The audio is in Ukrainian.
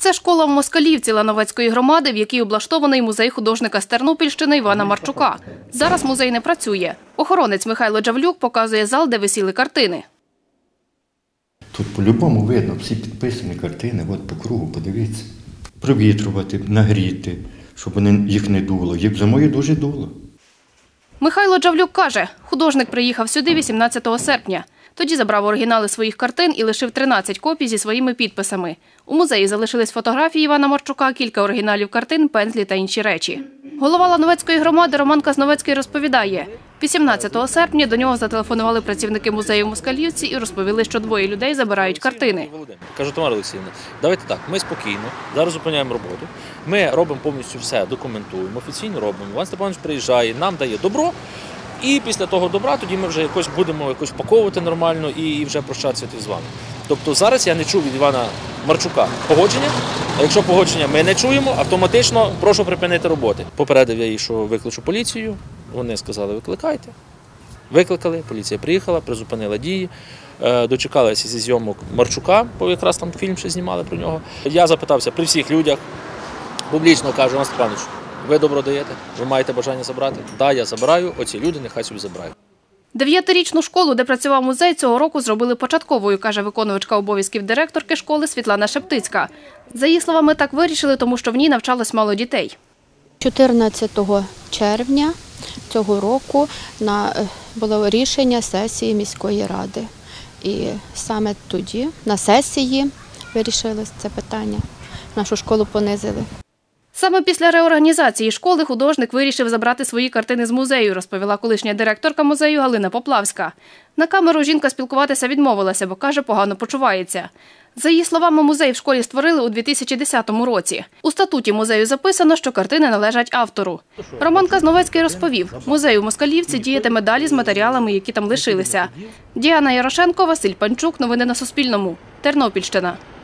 Це школа в Москалівці Лановецької громади, в якій облаштований музей художника з Тернопільщини Івана Марчука. Зараз музей не працює. Охоронець Михайло Джавлюк показує зал, де висіли картини. Тут по-любому видно, всі підписані картини, от по кругу, подивіться. Провітрувати, нагріти, щоб їх не дуло. Їх зимою дуже дуло. Михайло Джавлюк каже, художник приїхав сюди 18 серпня. Тоді забрав оригінали своїх картин і лишив 13 копій зі своїми підписами. У музеї залишились фотографії Івана Марчука, кілька оригіналів картин, пензлі та інші речі. Голова Лановецької громади Роман Казновецький розповідає, 18 серпня до нього зателефонували працівники музею в Москалівці і розповіли, що двоє людей забирають картини. Кажу, Тамара Олексіївна, давайте так, ми спокійно, зараз зупиняємо роботу, ми робимо повністю все, документуємо, офіційно робимо. Іван Степанович приїжджає, нам дає добро. І після того добра тоді ми вже якось будемо впаковувати нормально і вже прощатися з вами. Тобто зараз я не чув від Івана Марчука погодження, а якщо погодження ми не чуємо, автоматично прошу припинити роботи. Попередив я їй, що викличу поліцію, вони сказали викликайте. Викликали, поліція приїхала, призупинила дії, дочекалися зі зйомок Марчука, бо якраз там фільм ще знімали про нього. Я запитався при всіх людях, публічно кажу, Іван Степанович, ви добро даєте? Ви маєте бажання забрати? Так, я забираю, оці люди нехай собі забирають. 9-річну школу, де працював музей, цього року зробили початковою, каже виконувачка обов'язків директорки школи Світлана Шептицька. За її словами, так вирішили, тому що в ній навчалось мало дітей. 14 червня цього року було рішення сесії міської ради. І саме тоді, на сесії, вирішили це питання. Нашу школу понизили. Саме після реорганізації школи художник вирішив забрати свої картини з музею, розповіла колишня директорка музею Галина Поплавська. На камеру жінка спілкуватися відмовилася, бо, каже, погано почувається. За її словами, музей в школі створили у 2010 році. У статуті музею записано, що картини належать автору. Роман Казновецький розповів, музей у Москалівці діятиме далі з матеріалами, які там лишилися. Діана Ярошенко, Василь Панчук. Новини на Суспільному. Тернопільщина.